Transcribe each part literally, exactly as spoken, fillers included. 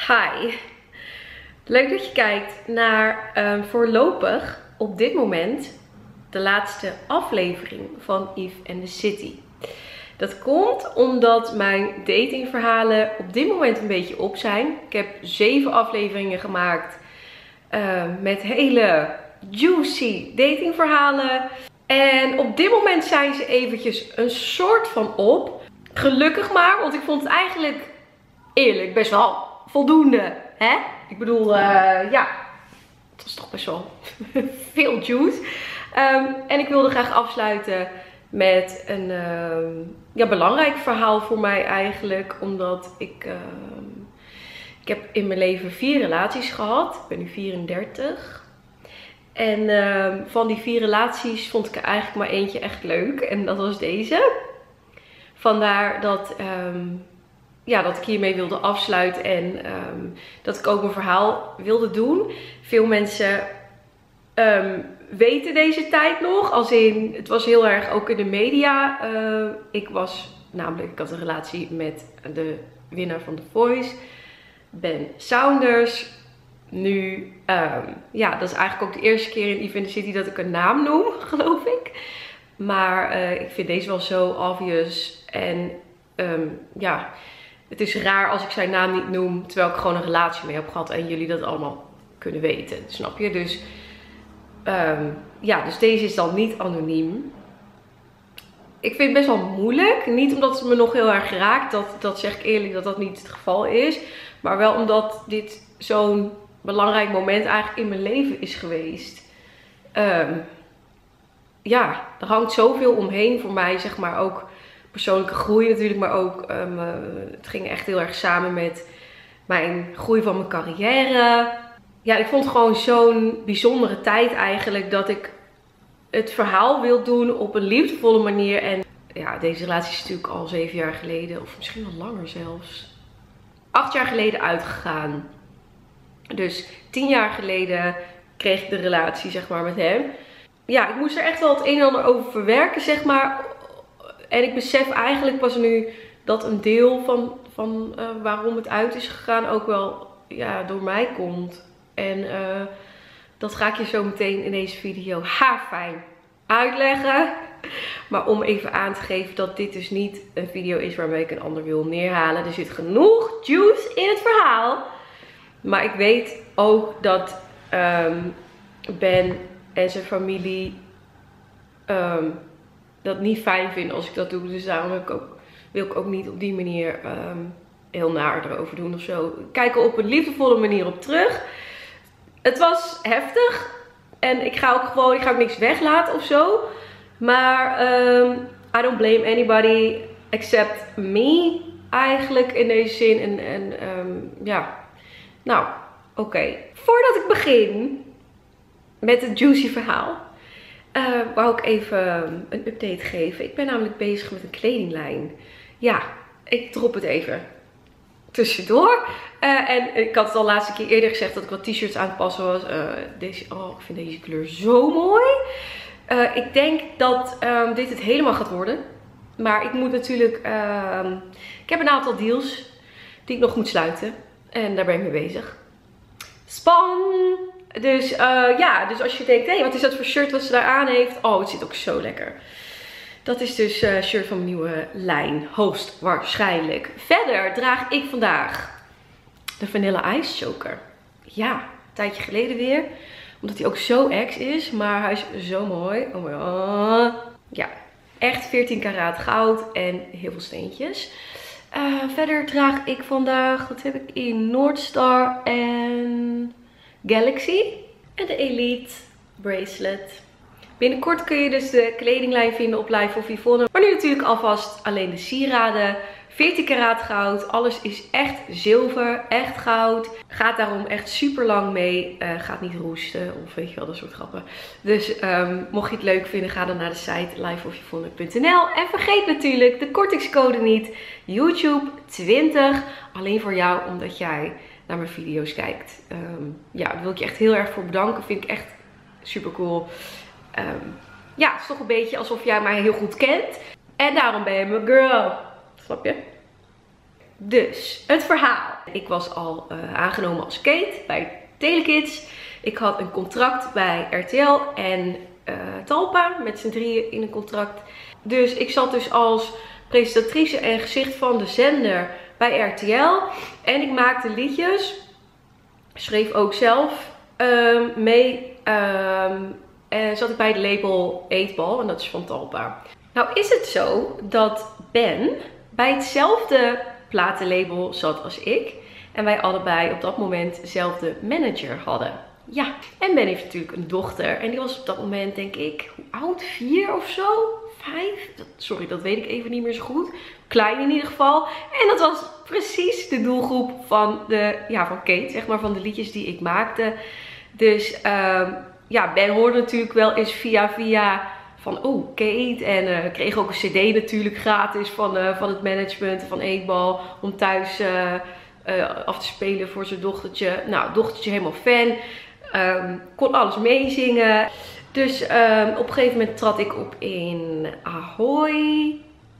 Hi, leuk dat je kijkt naar um, voorlopig op dit moment de laatste aflevering van Eve and the City. Dat komt omdat mijn datingverhalen op dit moment een beetje op zijn. Ik heb zeven afleveringen gemaakt uh, met hele juicy datingverhalen. En op dit moment zijn ze eventjes een soort van op. Gelukkig maar, want ik vond het eigenlijk eerlijk best wel voldoende, hè? Ik bedoel, uh, ja, het was toch best wel veel juice. Um, en ik wilde graag afsluiten met een um, ja, belangrijk verhaal voor mij eigenlijk. Omdat ik, um, ik heb in mijn leven vier relaties gehad. Ik ben nu vierendertig. En um, van die vier relaties vond ik er eigenlijk maar eentje echt leuk. En dat was deze. Vandaar dat... Um, Ja, dat ik hiermee wilde afsluiten en um, dat ik ook mijn verhaal wilde doen. Veel mensen um, weten deze tijd nog. Als in, het was heel erg ook in de media. Uh, ik was namelijk, ik had een relatie met de winnaar van The Voice, Ben Saunders. Nu, um, ja, dat is eigenlijk ook de eerste keer in Eve and the City dat ik een naam noem, geloof ik. Maar uh, ik vind deze wel zo obvious en um, ja... Het is raar als ik zijn naam niet noem, terwijl ik gewoon een relatie mee heb gehad en jullie dat allemaal kunnen weten. Snap je? Dus, um, ja, dus deze is dan niet anoniem. Ik vind het best wel moeilijk. Niet omdat het me nog heel erg raakt, dat, dat zeg ik eerlijk dat dat niet het geval is. Maar wel omdat dit zo'n belangrijk moment eigenlijk in mijn leven is geweest. Um, ja, er hangt zoveel omheen voor mij, zeg maar ook... Persoonlijke groei natuurlijk, maar ook um, uh, het ging echt heel erg samen met mijn groei van mijn carrière. Ja, ik vond het gewoon zo'n bijzondere tijd eigenlijk dat ik het verhaal wil doen op een liefdevolle manier. En ja, deze relatie is natuurlijk al zeven jaar geleden, of misschien wel langer zelfs, acht jaar geleden uitgegaan. Dus tien jaar geleden kreeg ik de relatie, zeg maar, met hem. Ja, ik moest er echt wel het een en ander over verwerken, zeg maar. En ik besef eigenlijk pas nu dat een deel van, van uh, waarom het uit is gegaan ook wel ja, door mij komt. En uh, dat ga ik je zo meteen in deze video haarfijn uitleggen. Maar om even aan te geven dat dit dus niet een video is waarmee ik een ander wil neerhalen. Er zit genoeg juice in het verhaal. Maar ik weet ook dat um, Ben en zijn familie... Um, dat niet fijn vind als ik dat doe. Dus daarom heb ik ook, wil ik ook niet op die manier um, heel naar erover doen of zo. Kijk er op een liefdevolle manier op terug. Het was heftig. En ik ga ook gewoon, ik ga ook niks weglaten of zo. Maar um, I don't blame anybody except me. Eigenlijk in deze zin. En, en um, ja. Nou, oké. Okay. Voordat ik begin met het juicy verhaal. Uh, wou ik even een update geven. Ik ben namelijk bezig met een kledinglijn. Ja, ik drop het even tussendoor. Uh, en ik had het al laatste keer eerder gezegd dat ik wat t-shirts aan het passen was. Uh, deze, oh, ik vind deze kleur zo mooi. Uh, ik denk dat um, dit het helemaal gaat worden. Maar ik moet natuurlijk... Uh, ik heb een aantal deals die ik nog moet sluiten. En daar ben ik mee bezig. Span! Dus uh, ja, dus als je denkt, hé, hey, wat is dat voor shirt wat ze daar aan heeft? Oh, het zit ook zo lekker. Dat is dus een uh, shirt van mijn nieuwe lijn. Hoogstwaarschijnlijk. Verder draag ik vandaag de Vanilla Ice Choker. Ja, een tijdje geleden weer. Omdat hij ook zo ex is. Maar hij is zo mooi. Oh my god. Ja, echt veertien karaat goud en heel veel steentjes. Uh, verder draag ik vandaag, wat heb ik in? Noordstar en... Galaxy en de Elite bracelet. Binnenkort kun je dus de kledinglijn vinden op Live of Yvonne. Maar nu natuurlijk alvast alleen de sieraden. veertien karaat goud. Alles is echt zilver, echt goud. Gaat daarom echt super lang mee. Uh, gaat niet roesten of weet je wel, dat soort grappen. Dus um, mocht je het leuk vinden, ga dan naar de site live of yvonne punt n l. En vergeet natuurlijk de kortingscode niet. YouTube twintig. Alleen voor jou, omdat jij... naar mijn video's kijkt. Um, ja, daar wil ik je echt heel erg voor bedanken. Vind ik echt super cool. Um, ja, het is toch een beetje alsof jij mij heel goed kent. En daarom ben je mijn girl. Snap je? Dus, het verhaal. Ik was al uh, aangenomen als Kate bij Telekids. Ik had een contract bij R T L en uh, Talpa met z'n drieën in een contract. Dus ik zat dus als presentatrice en gezicht van de zender bij R T L. En ik maakte liedjes. Schreef ook zelf um, mee. Um, en zat ik bij de label Eetbal. En dat is van Talpa. Nou is het zo dat Ben bij hetzelfde platenlabel zat als ik. En wij allebei op dat moment dezelfde manager hadden. Ja, en Ben heeft natuurlijk een dochter. En die was op dat moment, denk ik, hoe oud? Vier of zo? Vijf? Dat, sorry, dat weet ik even niet meer zo goed. Klein in ieder geval. En dat was precies de doelgroep van, de, ja, van Kate, zeg maar, van de liedjes die ik maakte. Dus um, ja, Ben hoorde natuurlijk wel eens via via van, oh, Kate. En uh, kreeg ook een cd natuurlijk gratis van, uh, van het management van Eetbal. Om thuis uh, uh, af te spelen voor zijn dochtertje. Nou, dochtertje helemaal fan. Um, kon alles meezingen. Dus um, op een gegeven moment trad ik op in Ahoy.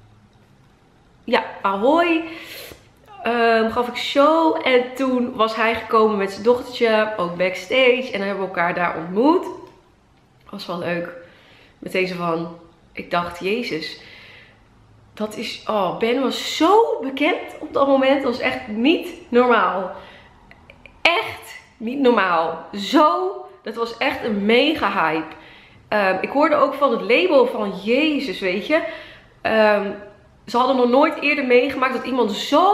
Ja, Ahoy. Um, gaf ik show. En toen was hij gekomen met zijn dochtertje. Ook backstage. En dan hebben we elkaar daar ontmoet. Was wel leuk. Meteen zo van. Ik dacht, Jezus. Dat is. Oh, Ben was zo bekend op dat moment. Dat was echt niet normaal. Echt niet normaal. Zo. Dat was echt een mega hype. Um, ik hoorde ook van het label van Jezus, weet je. Um, ze hadden nog nooit eerder meegemaakt dat iemand zo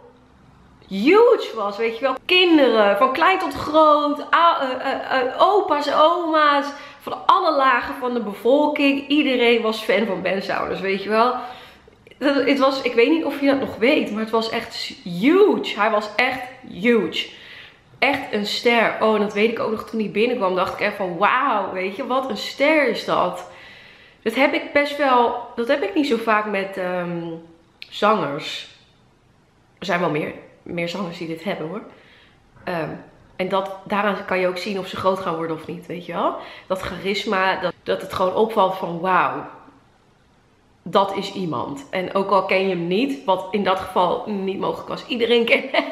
huge was, weet je wel. Kinderen, van klein tot groot, uh, uh, uh, opa's, oma's, van alle lagen van de bevolking. Iedereen was fan van Ben Saunders, weet je wel. Het was, ik weet niet of je dat nog weet, maar het was echt huge. Hij was echt huge. Echt een ster. Oh, en dat weet ik ook nog toen hij binnenkwam. Dacht ik echt van wauw, weet je, wat een ster is dat. Dat heb ik best wel, dat heb ik niet zo vaak met um, zangers. Er zijn wel meer, meer zangers die dit hebben hoor. Um, en dat, daaraan kan je ook zien of ze groot gaan worden of niet, weet je wel. Dat charisma, dat, dat het gewoon opvalt van wauw. Dat is iemand. En ook al ken je hem niet, wat in dat geval niet mogelijk was. Iedereen kent hem.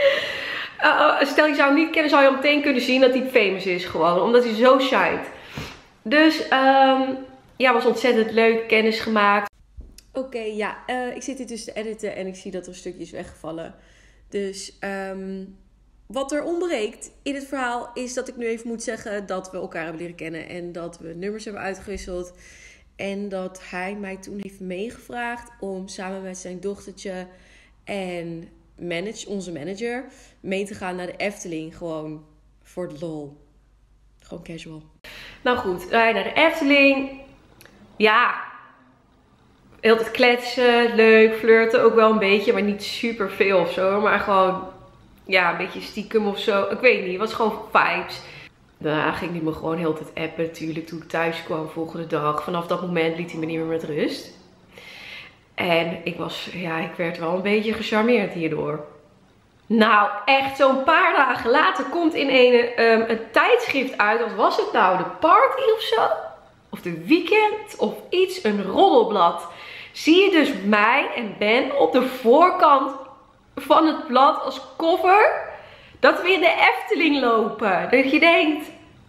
Uh, stel je zou hem niet kennen, zou je hem meteen kunnen zien dat hij famous is gewoon. Omdat hij zo shine. Dus um, ja, was ontzettend leuk. Kennis gemaakt. Oké, okay, ja. Uh, ik zit hier dus te editen en ik zie dat er een stukje is weggevallen. Dus um, wat er ontbreekt in het verhaal is dat ik nu even moet zeggen dat we elkaar hebben leren kennen. En dat we nummers hebben uitgewisseld. En dat hij mij toen heeft meegevraagd om samen met zijn dochtertje en manage, onze manager mee te gaan naar de Efteling. Gewoon voor de lol. Gewoon casual. Nou goed, wij naar de Efteling. Ja, heel het kletsen, leuk, flirten ook wel een beetje, maar niet super veel of zo. Maar gewoon, ja, een beetje stiekem of zo. Ik weet niet, het was gewoon vibes. Daarna ging hij me gewoon heel de tijd appen natuurlijk toen ik thuis kwam volgende dag. Vanaf dat moment liet hij me niet meer met rust. En ik was, ja, ik werd wel een beetje gecharmeerd hierdoor. Nou, echt zo'n paar dagen later komt in een, um, een tijdschrift uit. Wat was het nou? De Party of zo? Of de Weekend? Of iets? Een roddelblad. Zie je dus mij en Ben op de voorkant van het blad als cover. Dat we in de Efteling lopen. Dat je denkt,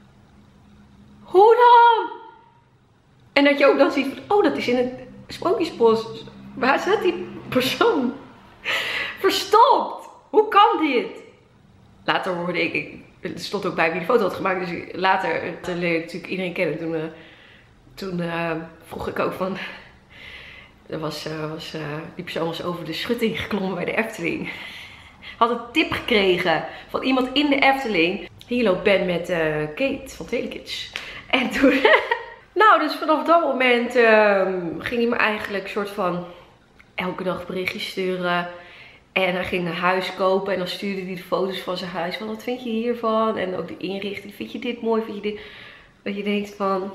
hoe dan? En dat je ook dan ziet van, oh, dat is in het Sprookjesbos. Waar zit die persoon? Verstopt. Hoe kan dit? Later hoorde ik, ik het stond ook bij wie de foto had gemaakt. Dus later, toen leerde ik natuurlijk iedereen kennen. Toen, uh, toen uh, vroeg ik ook van, er was, uh, was, uh, die persoon was over de schutting geklommen bij de Efteling. Had een tip gekregen van iemand in de Efteling. Hier loopt Ben met uh, Kate van Telekids. En toen, nou dus vanaf dat moment uh, ging hij me eigenlijk een soort van elke dag berichtjes sturen. En hij ging een huis kopen en dan stuurde hij de foto's van zijn huis. Van wat vind je hiervan? En ook de inrichting. Vind je dit mooi? Vind je dit? Dat je denkt van,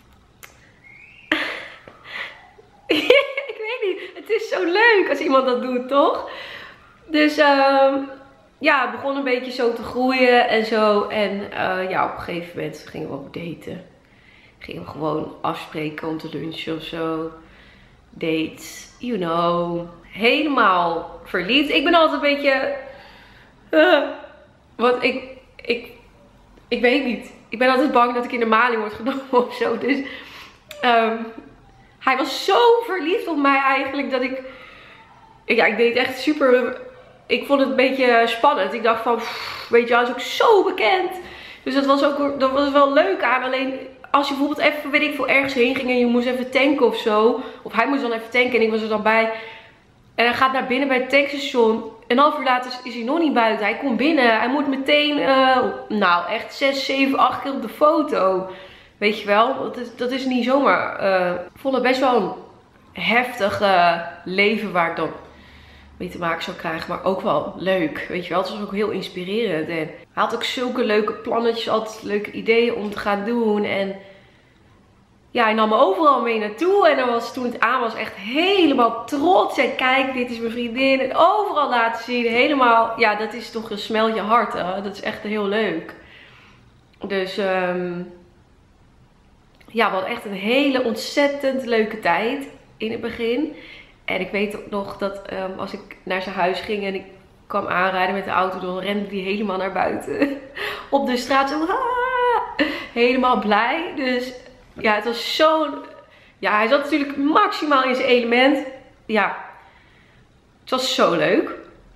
ik weet niet. Het is zo leuk als iemand dat doet, toch? Dus um, ja, het begon een beetje zo te groeien en zo. En uh, ja, op een gegeven moment gingen we ook daten. Gingen we gewoon afspreken om te lunchen of zo. Dates, you know. Helemaal verliefd. Ik ben altijd een beetje Uh, want ik, ik, ik weet niet. Ik ben altijd bang dat ik in de maling word genomen of zo. Dus um, hij was zo verliefd op mij eigenlijk dat ik... Ja, ik deed echt super... Ik vond het een beetje spannend. Ik dacht van, pff, weet je, hij is ook zo bekend. Dus dat was ook dat was wel leuk aan. Alleen als je bijvoorbeeld even, weet ik veel, ergens heen ging en je moest even tanken of zo. Of hij moest dan even tanken en ik was er dan bij. En hij gaat naar binnen bij het tankstation. Een half uur later is hij nog niet buiten. Hij komt binnen. Hij moet meteen, uh, nou echt zes, zeven, acht keer op de foto. Weet je wel, dat is, dat is niet zomaar. Uh, ik vond het best wel een heftig uh, leven waar ik dan mee te maken zou krijgen. Maar ook wel leuk. Weet je wel, het was ook heel inspirerend. En hij had ook zulke leuke plannetjes. Altijd leuke ideeën om te gaan doen. En ja, hij nam me overal mee naartoe. En dan was, toen het aan was, echt helemaal trots. En kijk, dit is mijn vriendin. En overal laten zien. Helemaal, ja, dat is toch een smelt je hart. Hè? Dat is echt heel leuk. Dus um, ja, we hadden echt een hele ontzettend leuke tijd in het begin. En ik weet ook nog dat um, als ik naar zijn huis ging en ik kwam aanrijden met de auto, dan rende hij helemaal naar buiten. Op de straat zo, ah, helemaal blij. Dus ja, het was zo'n... Ja, hij zat natuurlijk maximaal in zijn element. Ja, het was zo leuk.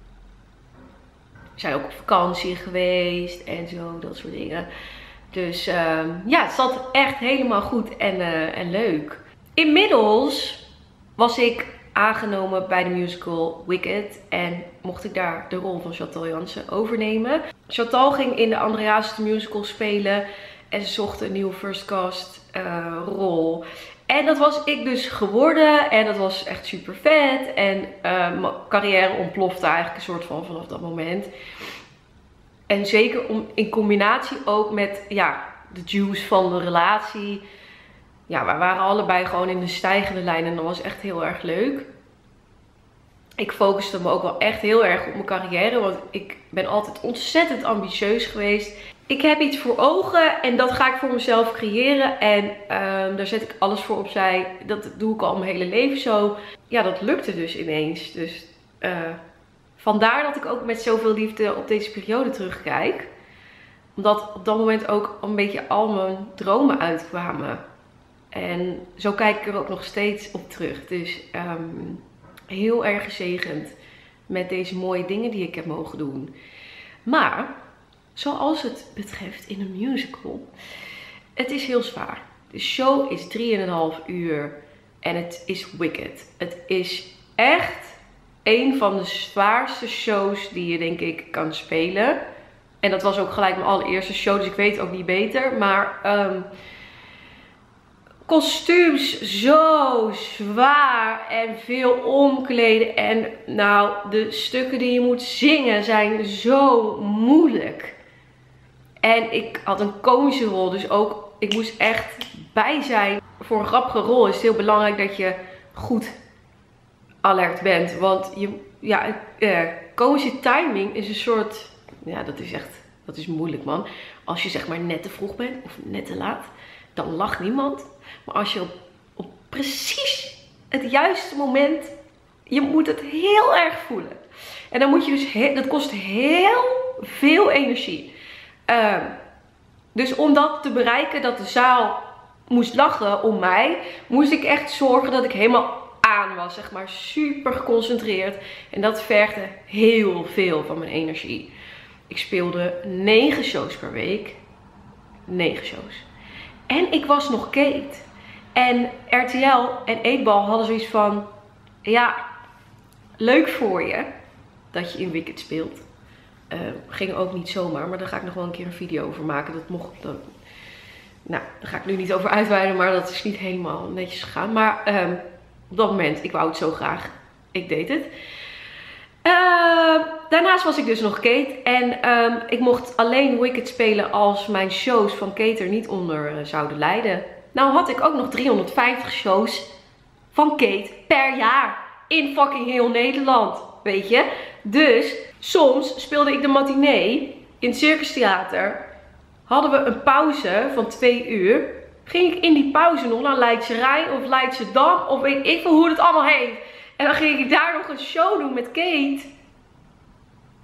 We zijn ook op vakantie geweest en zo, dat soort dingen. Dus um, ja, het zat echt helemaal goed en, uh, en leuk. Inmiddels was ik aangenomen bij de musical Wicked en mocht ik daar de rol van Chantal Jansen overnemen. Chantal ging in de Andreas the Musical spelen en ze zocht een nieuwe first cast uh, rol. En dat was ik dus geworden en dat was echt super vet en uh, mijn carrière ontplofte eigenlijk een soort van vanaf dat moment. En zeker om, in combinatie ook met ja, de juice van de relatie. Ja, we waren allebei gewoon in de stijgende lijn en dat was echt heel erg leuk. Ik focuste me ook wel echt heel erg op mijn carrière, want ik ben altijd ontzettend ambitieus geweest. Ik heb iets voor ogen en dat ga ik voor mezelf creëren en um, daar zet ik alles voor opzij. Dat doe ik al mijn hele leven zo. Ja, dat lukte dus ineens. Dus uh, vandaar dat ik ook met zoveel liefde op deze periode terugkijk. Omdat op dat moment ook een beetje al mijn dromen uitkwamen. En zo kijk ik er ook nog steeds op terug. Dus um, heel erg gezegend met deze mooie dingen die ik heb mogen doen. Maar zoals het betreft in een musical, het is heel zwaar. De show is drieënhalf uur en het is Wicked. Het is echt een van de zwaarste shows die je denk ik kan spelen. En dat was ook gelijk mijn allereerste show, dus ik weet het ook niet beter. Maar um, kostuums zo zwaar en veel omkleden. En nou, de stukken die je moet zingen zijn zo moeilijk. En ik had een komische rol, dus ook ik moest echt bij zijn. Voor een grappige rol is het heel belangrijk dat je goed alert bent. Want je, ja, eh, komische timing is een soort, ja, dat is echt, dat is moeilijk, man. Als je zeg maar net te vroeg bent of net te laat, dan lacht niemand. Maar als je op, op precies het juiste moment, je moet het heel erg voelen. En dan moet je dus, he, dat kost heel veel energie. Uh, dus om dat te bereiken, dat de zaal moest lachen om mij, moest ik echt zorgen dat ik helemaal aan was, zeg maar, super geconcentreerd. En dat vergde heel veel van mijn energie. Ik speelde negen shows per week. negen shows. En ik was nog Kate. En R T L en Eetbal hadden zoiets van, ja, leuk voor je dat je in Wicked speelt. Uh, ging ook niet zomaar, maar daar ga ik nog wel een keer een video over maken. Dat mocht, dat, nou, daar ga ik nu niet over uitweiden, maar dat is niet helemaal netjes gegaan. Maar um, op dat moment, ik wou het zo graag. Ik deed het. Uh, daarnaast was ik dus nog Kate. En um, ik mocht alleen Wicked spelen als mijn shows van Kate er niet onder uh, zouden lijden. Nou had ik ook nog driehonderdvijftig shows van Kate per jaar. In fucking heel Nederland. Weet je? Dus soms speelde ik de matinee in het Circus Theater. Hadden we een pauze van twee uur. Ging ik in die pauze nog naar Leidse Rijn of Leidse Dam. Of weet ik veel hoe het allemaal heet. En dan ging ik daar nog een show doen met Kate.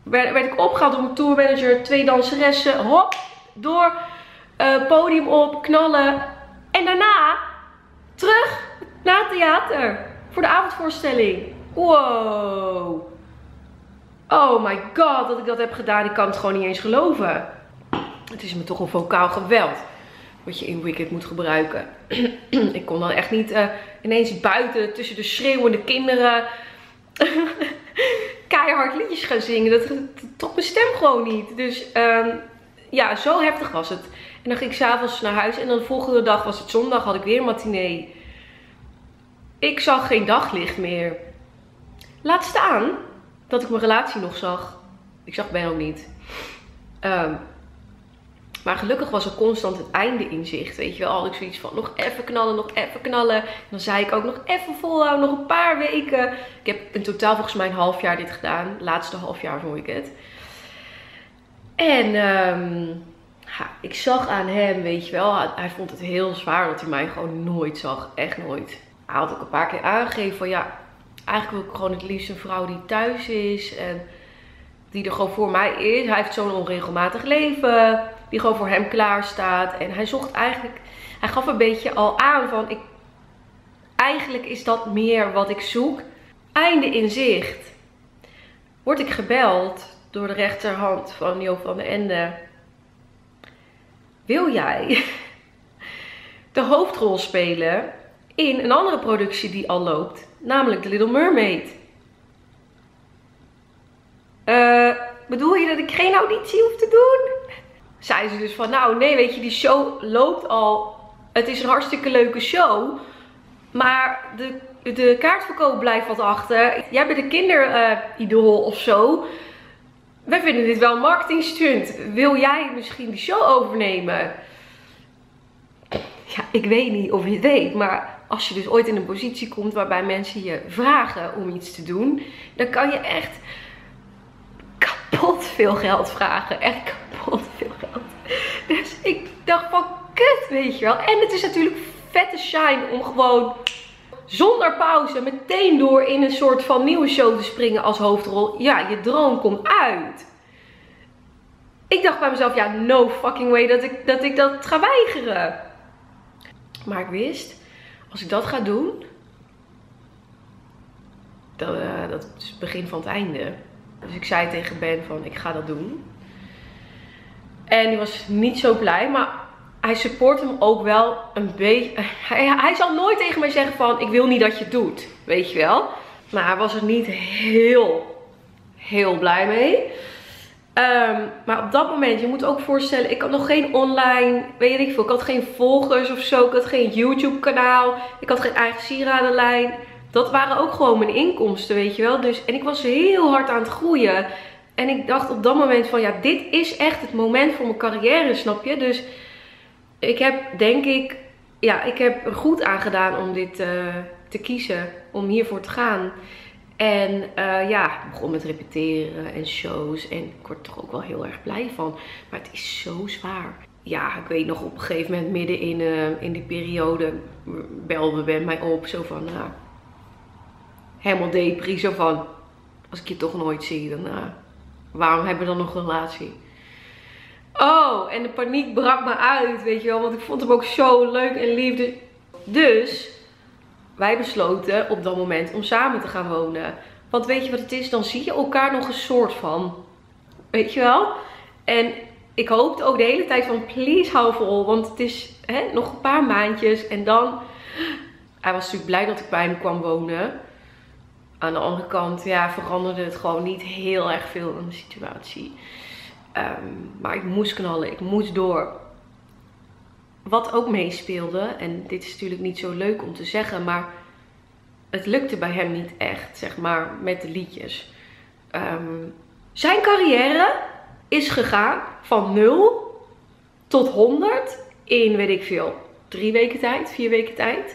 werd, werd ik opgehaald door mijn tourmanager, twee danseressen, hop, door, uh, podium op, knallen. En daarna terug naar het theater voor de avondvoorstelling. Wow. Oh my god, dat ik dat heb gedaan, ik kan het gewoon niet eens geloven. Het is me toch een vocaal geweld wat je in Wicked moet gebruiken. Ik kon dan echt niet uh, ineens buiten tussen de schreeuwende kinderen keihard liedjes gaan zingen. Dat, dat trok mijn stem gewoon niet. Dus um, ja, zo heftig was het. En dan ging ik s'avonds naar huis en dan de volgende dag was het zondag, had ik weer een matinee. Ik zag geen daglicht meer. Laat staan dat ik mijn relatie nog zag. Ik zag Ben ook niet. Um, maar gelukkig was er constant het einde in zicht. Weet je wel, had ik zoiets van nog even knallen, nog even knallen. En dan zei ik ook nog even volhouden, nog een paar weken. Ik heb in totaal volgens mij een half jaar dit gedaan. Laatste half jaar vond ik het. En um, ja, ik zag aan hem, weet je wel, hij, hij vond het heel zwaar dat hij mij gewoon nooit zag. Echt nooit. Hij had ook een paar keer aangegeven van ja, eigenlijk wil ik gewoon het liefst een vrouw die thuis is. En die er gewoon voor mij is. Hij heeft zo'n onregelmatig leven. Die gewoon voor hem klaar staat. En hij zocht eigenlijk, hij gaf een beetje al aan van, ik, eigenlijk is dat meer wat ik zoek. Einde in zicht. Word ik gebeld door de rechterhand van Jo van den Ende. Wil jij de hoofdrol spelen in een andere productie die al loopt? Namelijk The Little Mermaid. Uh, bedoel je dat ik geen auditie hoef te doen? Zei ze dus van, nou nee, weet je, die show loopt al. Het is een hartstikke leuke show. Maar de, de kaartverkoop blijft wat achter. Jij bent een kinderidool uh, of zo. Wij vinden dit wel een marketing stunt. Wil jij misschien die show overnemen? Ja, ik weet niet of je het weet. Maar als je dus ooit in een positie komt waarbij mensen je vragen om iets te doen. Dan kan je echt kapot veel geld vragen. Echt kapot veel geld. Dus ik dacht van kut, weet je wel. En het is natuurlijk vette shine om gewoon zonder pauze meteen door in een soort van nieuwe show te springen als hoofdrol. Ja, je droom komt uit. Ik dacht bij mezelf, ja, no fucking way dat ik dat, ik dat ga weigeren. Maar ik wist, als ik dat ga doen, dat, uh, dat is het begin van het einde. Dus ik zei tegen Ben van, ik ga dat doen. En die was niet zo blij, maar hij support hem ook wel een beetje. Hij, hij zal nooit tegen mij zeggen van, ik wil niet dat je het doet, weet je wel. Maar hij was er niet heel, heel blij mee. Um, maar op dat moment, je moet ook voorstellen, ik had nog geen online, weet ik veel, ik had geen volgers of zo, ik had geen YouTube kanaal, ik had geen eigen sieradenlijn. Dat waren ook gewoon mijn inkomsten, weet je wel. Dus, en ik was heel hard aan het groeien. En ik dacht op dat moment van, ja, dit is echt het moment voor mijn carrière, snap je? Dus ik heb, denk ik, ja, ik heb er goed aan gedaan om dit uh, te kiezen, om hiervoor te gaan. En uh, ja, ik begon met repeteren en shows en ik word er toch ook wel heel erg blij van. Maar het is zo zwaar. Ja, ik weet nog op een gegeven moment midden in, uh, in die periode belde Ben mij op, zo van, uh, helemaal depri, zo van, als ik je toch nooit zie, dan uh, waarom hebben we dan nog een relatie? Oh, en de paniek brak me uit, weet je wel, want ik vond hem ook zo leuk en lief. Dus wij besloten op dat moment om samen te gaan wonen. Want weet je wat het is? Dan zie je elkaar nog een soort van. Weet je wel? En ik hoopte ook de hele tijd van, please hou vol. Want het is hè, nog een paar maandjes. En dan, hij was natuurlijk blij dat ik bij hem kwam wonen. Aan de andere kant, ja, veranderde het gewoon niet heel erg veel in de situatie. Um, maar ik moest knallen, ik moest door. Wat ook meespeelde, en dit is natuurlijk niet zo leuk om te zeggen, maar het lukte bij hem niet echt, zeg maar, met de liedjes. Um, zijn carrière is gegaan van nul tot honderd in, weet ik veel, drie weken tijd, vier weken tijd.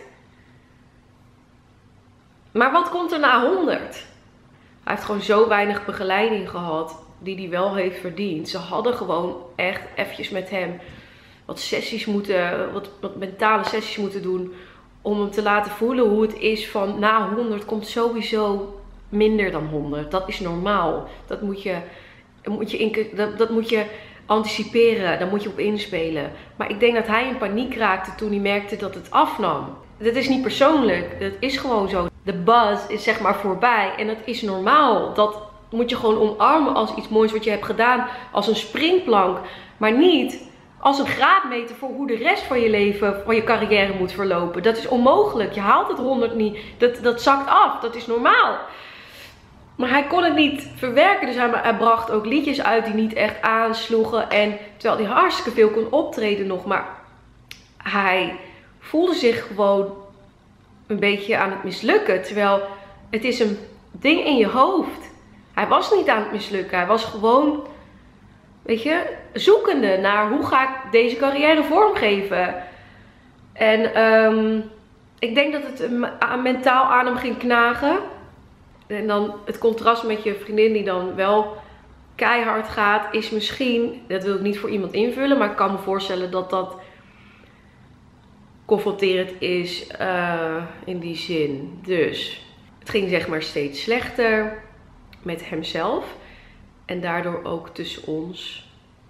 Maar wat komt er na honderd? Hij heeft gewoon zo weinig begeleiding gehad die hij wel heeft verdiend. Ze hadden gewoon echt eventjes met hem wat sessies moeten, wat, wat mentale sessies moeten doen. Om hem te laten voelen hoe het is van na honderd komt sowieso minder dan honderd. Dat is normaal. Dat moet je moet je in, dat, dat moet je anticiperen, daar moet je op inspelen. Maar ik denk dat hij in paniek raakte toen hij merkte dat het afnam. Dat is niet persoonlijk, dat is gewoon zo. De buzz is zeg maar voorbij en dat is normaal. Dat moet je gewoon omarmen als iets moois wat je hebt gedaan, als een springplank. Maar niet als een graadmeter voor hoe de rest van je leven, van je carrière moet verlopen. Dat is onmogelijk, je haalt het honderd niet, dat, dat zakt af, dat is normaal. Maar hij kon het niet verwerken, dus hij, hij bracht ook liedjes uit die niet echt aansloegen. En terwijl hij hartstikke veel kon optreden nog, maar hij voelde zich gewoon een beetje aan het mislukken. Terwijl het is een ding in je hoofd. Hij was niet aan het mislukken, hij was gewoon, weet je, zoekende naar hoe ga ik deze carrière vormgeven. En um, ik denk dat het mentaal aan hem ging knagen. En dan het contrast met je vriendin die dan wel keihard gaat, is misschien, dat wil ik niet voor iemand invullen, maar ik kan me voorstellen dat dat confronterend is uh, in die zin. Dus het ging zeg maar steeds slechter met hemzelf en daardoor ook tussen ons.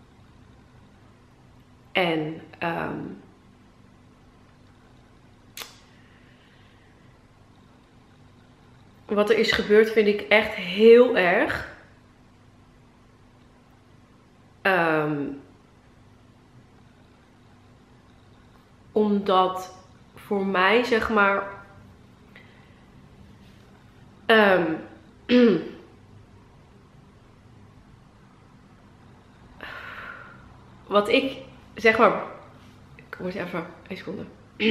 En um, wat er is gebeurd vind ik echt heel erg. Um, omdat voor mij zeg maar um, wat ik zeg maar, ik moet even een seconde.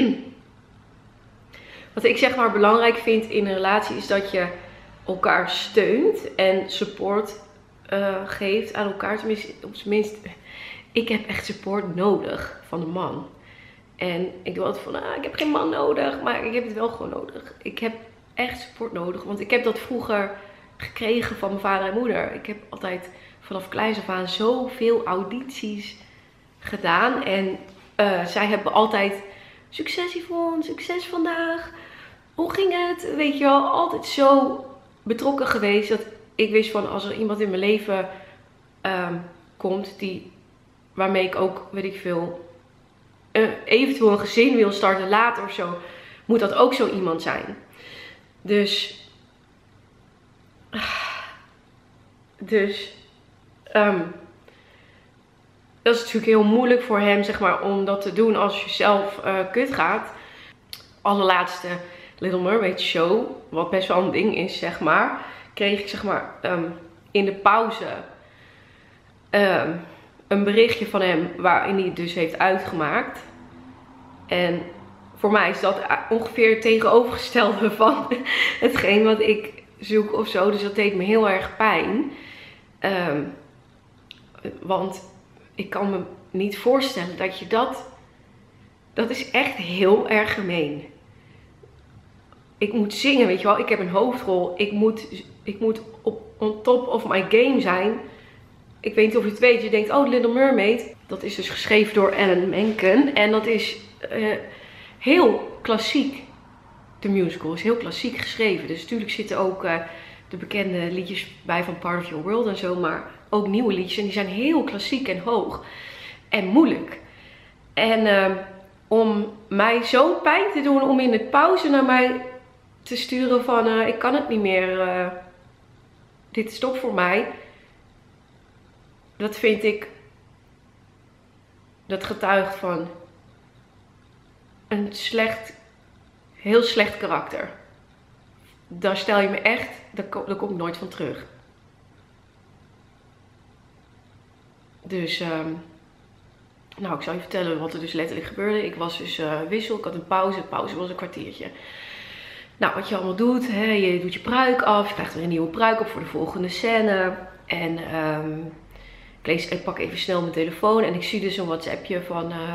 Wat ik zeg maar belangrijk vind in een relatie is dat je elkaar steunt en support uh, geeft aan elkaar. Tenminste, op zijn minst, ik heb echt support nodig van een man. En ik doe altijd van, ah, ik heb geen man nodig, maar ik heb het wel gewoon nodig. Ik heb echt support nodig, want ik heb dat vroeger gekregen van mijn vader en moeder. Ik heb altijd vanaf kleins af aan zoveel audities gedaan. En uh, zij hebben altijd, succes Yvonne, succes vandaag. Hoe ging het? Weet je wel, altijd zo betrokken geweest dat ik wist van als er iemand in mijn leven um, komt die, waarmee ik ook, weet ik veel, uh, eventueel een gezin wil starten later of zo, moet dat ook zo iemand zijn. Dus, dus, um, dat is natuurlijk heel moeilijk voor hem, zeg maar, om dat te doen als je zelf uh, kut gaat. Allerlaatste Little Mermaid show, wat best wel een ding is, zeg maar, kreeg ik, zeg maar, um, in de pauze um, een berichtje van hem waarin hij het dus heeft uitgemaakt. En voor mij is dat ongeveer het tegenovergestelde van hetgeen wat ik zoek of zo. Dus dat deed me heel erg pijn. Um, want ik kan me niet voorstellen dat je dat... Dat is echt heel erg gemeen. Ik moet zingen, weet je wel. Ik heb een hoofdrol. Ik moet, ik moet op on top of my game zijn. Ik weet niet of je het weet. Je denkt, oh, Little Mermaid. Dat is dus geschreven door Alan Menken. En dat is uh, heel klassiek. De musical is heel klassiek geschreven. Dus natuurlijk zitten ook uh, de bekende liedjes bij van Part of Your World en zo. Maar ook nieuwe liedjes. En die zijn heel klassiek en hoog. En moeilijk. En uh, om mij zo pijn te doen om in de pauze naar mij te sturen van uh, ik kan het niet meer. Uh, dit stopt voor mij. Dat vind ik, dat getuigt van een slecht, heel slecht karakter. Daar stel je me echt, daar kom, daar kom ik nooit van terug. Dus, um, nou, ik zal je vertellen wat er dus letterlijk gebeurde. Ik was dus uh, wissel, ik had een pauze, de pauze was een kwartiertje. Nou, wat je allemaal doet, hè, je doet je pruik af, je krijgt weer een nieuwe pruik op voor de volgende scène. En um, ik, lees, ik pak even snel mijn telefoon en ik zie dus een WhatsAppje van, uh,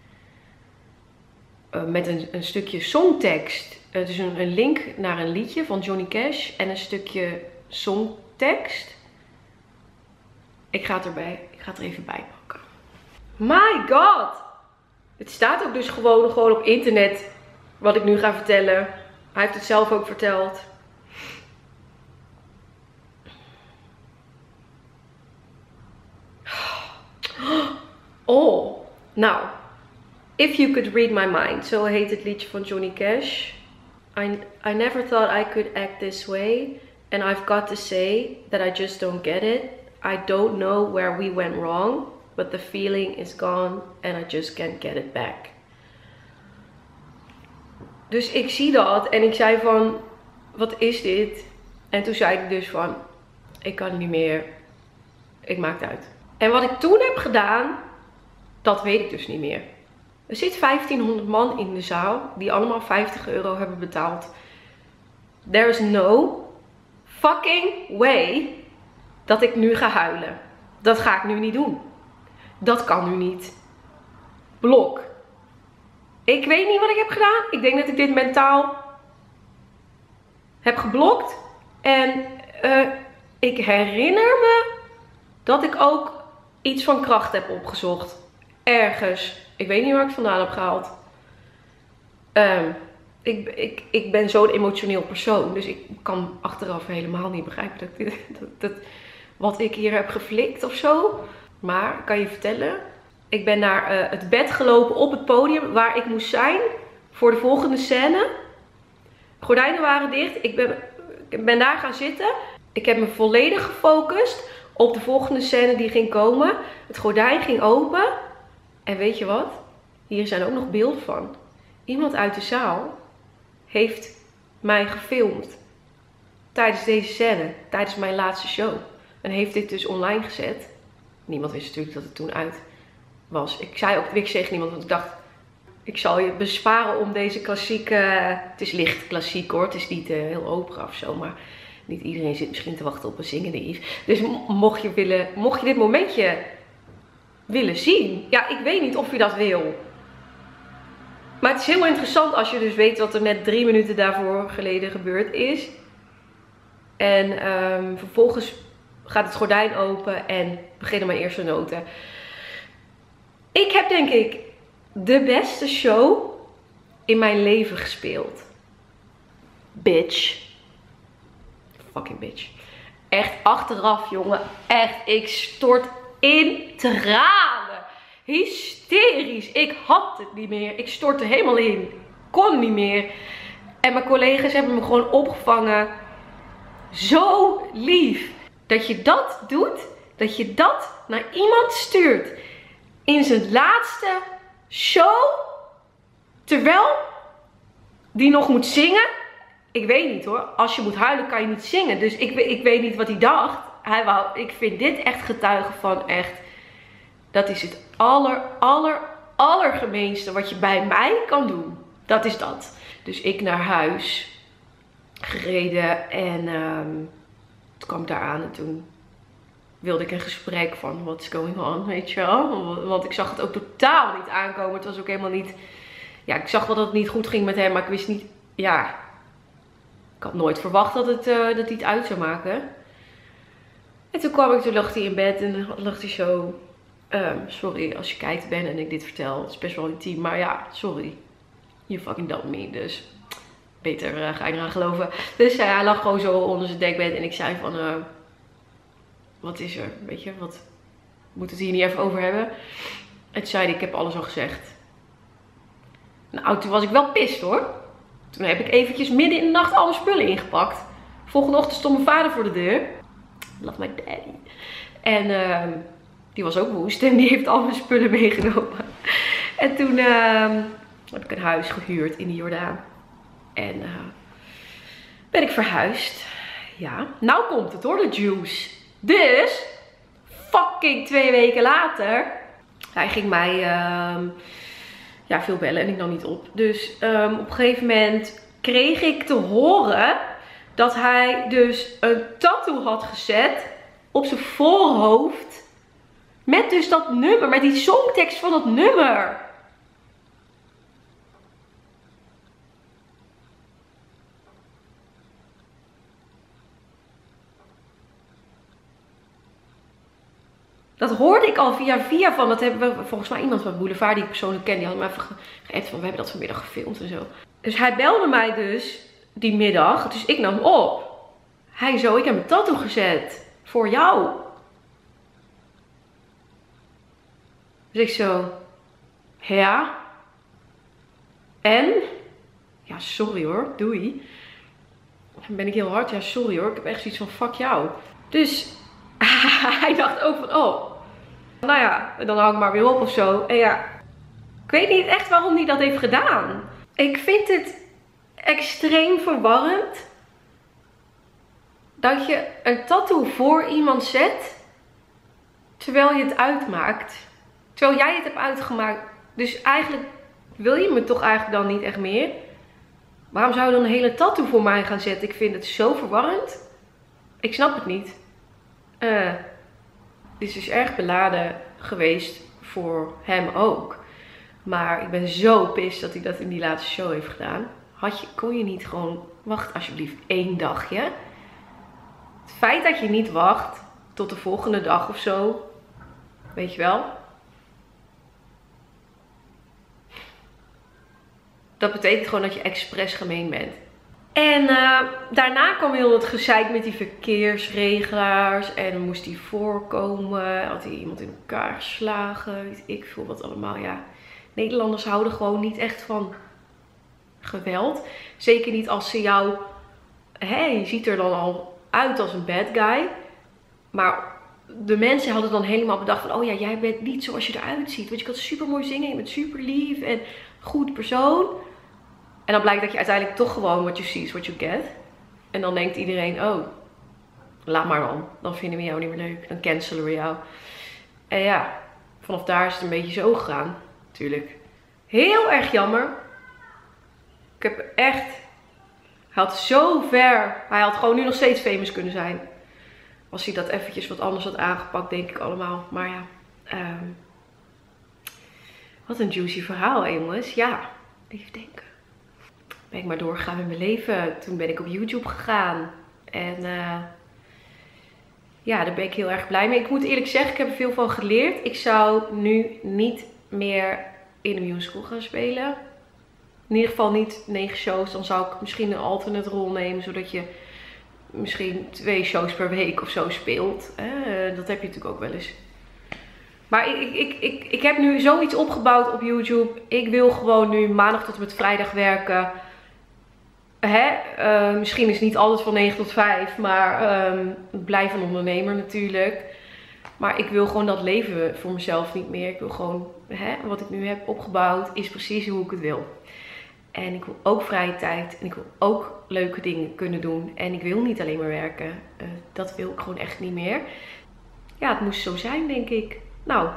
uh, met een, een stukje songtekst. Uh, dus een, een link naar een liedje van Johnny Cash en een stukje songtekst. Ik ga het erbij, ik ga het er even bij pakken. My god! Het staat ook dus gewoon, gewoon op internet wat ik nu ga vertellen. Hij heeft het zelf ook verteld. Oh, nou. If You Could Read My Mind. Zo heet het liedje van Johnny Cash. I, I never thought I could act this way. And I've got to say that I just don't get it. I don't know where we went wrong. But the feeling is gone. And I just can't get it back. Dus ik zie dat. En ik zei van, wat is dit? En toen zei ik dus van, ik kan het niet meer. Ik maak het uit. En wat ik toen heb gedaan, dat weet ik dus niet meer. Er zit vijftienhonderd man in de zaal die allemaal vijftig euro hebben betaald. There is no fucking way dat ik nu ga huilen. Dat ga ik nu niet doen. Dat kan nu niet. Blok. Ik weet niet wat ik heb gedaan. Ik denk dat ik dit mentaal heb geblokt. En uh, ik herinner me dat ik ook iets van kracht heb opgezocht. Ergens. Ik weet niet waar ik het vandaan heb gehaald. Um, ik, ik, ik ben zo'n emotioneel persoon. Dus ik kan achteraf helemaal niet begrijpen dat, dit, dat, dat wat ik hier heb geflikt of zo. Maar ik kan je vertellen. Ik ben naar uh, het bed gelopen op het podium waar ik moest zijn voor de volgende scène. Gordijnen waren dicht. Ik ben, ik ben daar gaan zitten. Ik heb me volledig gefocust op de volgende scène die ging komen. Het gordijn ging open. En weet je wat? Hier zijn ook nog beelden van. Iemand uit de zaal heeft mij gefilmd tijdens deze scène, tijdens mijn laatste show. En heeft dit dus online gezet. Niemand wist natuurlijk dat het toen uit was. Ik zei ook, ik zeg niemand, want ik dacht, ik zal je besparen om deze klassieke, het is licht klassiek hoor, het is niet uh, heel opera of zo, maar niet iedereen zit misschien te wachten op een zingende Yves. Dus mocht je, willen, mocht je dit momentje willen zien, ja, ik weet niet of je dat wil. Maar het is heel interessant als je dus weet wat er net drie minuten daarvoor geleden gebeurd is. En um, vervolgens gaat het gordijn open en beginnen mijn eerste noten. Ik heb denk ik de beste show in mijn leven gespeeld. Bitch. Fucking bitch. Echt achteraf, jongen. Echt, ik stort in tranen. Hysterisch. Ik had het niet meer. Ik stortte helemaal in. Kon niet meer. En mijn collega's hebben me gewoon opgevangen. Zo lief. Dat je dat doet. Dat je dat naar iemand stuurt. In zijn laatste show. Terwijl die nog moet zingen. Ik weet niet hoor. Als je moet huilen kan je niet zingen. Dus ik, ik weet niet wat hij dacht. Hij wou, ik vind dit echt getuige van echt. Dat is het aller, aller, allergemeenste wat je bij mij kan doen. Dat is dat. Dus ik naar huis gereden en um, toen kwam ik daar aan en toen wilde ik een gesprek van what's going on, weet je wel. Want ik zag het ook totaal niet aankomen. Het was ook helemaal niet, ja, ik zag wel dat het niet goed ging met hem, maar ik wist niet, ja, ik had nooit verwacht dat, het, uh, dat hij het uit zou maken. En toen kwam ik, toen lag hij in bed en lag hij zo. Um, sorry als je kijkt ben en ik dit vertel. Het is best wel intiem, maar ja, sorry. You fucking dumped me, dus beter uh, ga je eraan geloven. Dus uh, hij lag gewoon zo onder zijn dekbed en ik zei van, uh, wat is er, weet je, wat moet het hier niet even over hebben? En toen zei hij, ik heb alles al gezegd. Nou, toen was ik wel pist hoor. Toen heb ik eventjes midden in de nacht alle spullen ingepakt. Volgende ochtend stond mijn vader voor de deur. Love my daddy. En uh, die was ook woest en die heeft al mijn spullen meegenomen. En toen uh, heb ik een huis gehuurd in de Jordaan. En uh, ben ik verhuisd. Ja, nou komt het hoor, de juice. Dus, fucking twee weken later. Hij ging mij uh, ja, veel bellen en ik nam niet op. Dus um, op een gegeven moment kreeg ik te horen dat hij dus een tattoo had gezet op zijn voorhoofd. Met dus dat nummer, met die songtekst van dat nummer. Dat hoorde ik al via via van, dat hebben we volgens mij iemand van Boulevard die ik persoonlijk ken. Die had me even geappt van, we hebben dat vanmiddag gefilmd en zo. Dus hij belde mij dus die middag, dus ik nam op. Hij zo, ik heb een tattoo gezet voor jou. Dus ik zo, ja. En? Ja, sorry hoor, doei. Dan ben ik heel hard, ja sorry hoor, ik heb echt zoiets van fuck jou. Dus hij dacht ook van, oh, nou ja, dan hang ik maar weer op of zo. En ja, ik weet niet echt waarom hij dat heeft gedaan. Ik vind het extreem verwarrend dat je een tattoo voor iemand zet terwijl je het uitmaakt. Terwijl jij het hebt uitgemaakt. Dus eigenlijk wil je me toch eigenlijk dan niet echt meer. Waarom zou je dan een hele tattoo voor mij gaan zetten? Ik vind het zo verwarrend. Ik snap het niet. Uh, dit is dus erg beladen geweest voor hem ook. Maar ik ben zo pissed dat hij dat in die laatste show heeft gedaan. Had je, kon je niet gewoon, wacht alsjeblieft één dagje. Het feit dat je niet wacht tot de volgende dag of zo. Weet je wel. Dat betekent gewoon dat je expres gemeen bent. En uh, daarna kwam heel het gezeik met die verkeersregelaars. En dan moest hij voorkomen. Had hij iemand in elkaar geslagen. Weet ik veel wat allemaal. Ja, Nederlanders houden gewoon niet echt van geweld. Zeker niet als ze jou... Hé, je ziet er dan al uit als een bad guy. Maar de mensen hadden dan helemaal bedacht van... Oh ja, jij bent niet zoals je eruit ziet. Want je kan super mooi zingen. Je bent super lief en goed persoon. En dan blijkt dat je uiteindelijk toch gewoon what you see is what you get. En dan denkt iedereen, oh, laat maar dan. Dan vinden we jou niet meer leuk. Dan cancelen we jou. En ja, vanaf daar is het een beetje zo gegaan. Natuurlijk. Heel erg jammer. Ik heb echt... Hij had zo ver... Hij had gewoon nu nog steeds famous kunnen zijn. Als hij dat eventjes wat anders had aangepakt, denk ik allemaal. Maar ja. Um, wat een juicy verhaal, hè, jongens. Ja, even denken. Ben ik maar doorgegaan met mijn leven. Toen ben ik op YouTube gegaan. En uh, ja, daar ben ik heel erg blij mee. Ik moet eerlijk zeggen, ik heb er veel van geleerd. Ik zou nu niet meer in een musical gaan spelen. In ieder geval niet negen shows. Dan zou ik misschien een alternate rol nemen. Zodat je misschien twee shows per week of zo speelt. Uh, dat heb je natuurlijk ook wel eens. Maar ik, ik, ik, ik heb nu zoiets opgebouwd op YouTube. Ik wil gewoon nu maandag tot en met vrijdag werken. Hè? Uh, misschien is het niet altijd van negen tot vijf. Maar um, ik blijf een ondernemer natuurlijk. Maar ik wil gewoon dat leven voor mezelf niet meer. Ik wil gewoon, hè, wat ik nu heb opgebouwd is precies hoe ik het wil. En ik wil ook vrije tijd. En ik wil ook leuke dingen kunnen doen. En ik wil niet alleen maar werken. Uh, dat wil ik gewoon echt niet meer. Ja, het moest zo zijn, denk ik. Nou,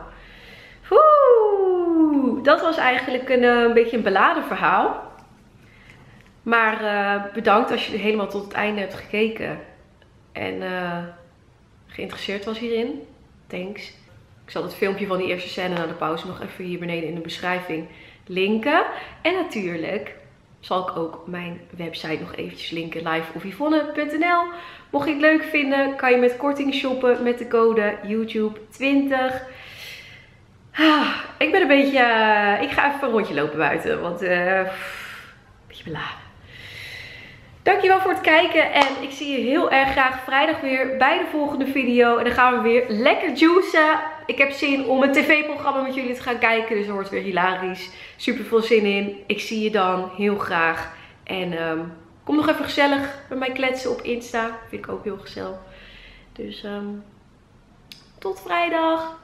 woe, dat was eigenlijk een, een beetje een beladen verhaal. Maar uh, bedankt als je helemaal tot het einde hebt gekeken. En uh, geïnteresseerd was hierin. Thanks. Ik zal het filmpje van die eerste scène na de pauze nog even hier beneden in de beschrijving linken. En natuurlijk zal ik ook mijn website nog eventjes linken. live of yvonne punt n l. Mocht je het leuk vinden, kan je met korting shoppen met de code YouTube twintig. Ah, ik ben een beetje... Uh, ik ga even een rondje lopen buiten. Want... Uh, een beetje beladen. Dankjewel voor het kijken. En ik zie je heel erg graag vrijdag weer bij de volgende video. En dan gaan we weer lekker juicen. Ik heb zin om een tv-programma met jullie te gaan kijken. Dus dat wordt weer hilarisch. Super veel zin in. Ik zie je dan heel graag. En um, kom nog even gezellig met mij kletsen op Insta. Vind ik ook heel gezellig. Dus um, tot vrijdag.